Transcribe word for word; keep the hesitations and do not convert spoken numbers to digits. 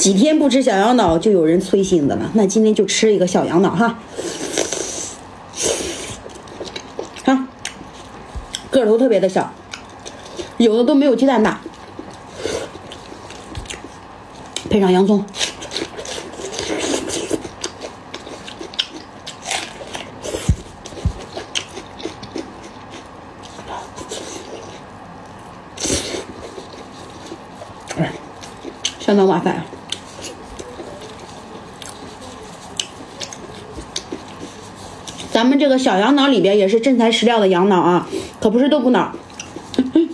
几天不吃小羊脑就有人催性子了，那今天就吃一个小羊脑哈。看，个头特别的小，有的都没有鸡蛋大，配上洋葱。相当麻烦。咱们这个小羊脑里边也是真材实料的羊脑啊，可不是豆腐脑。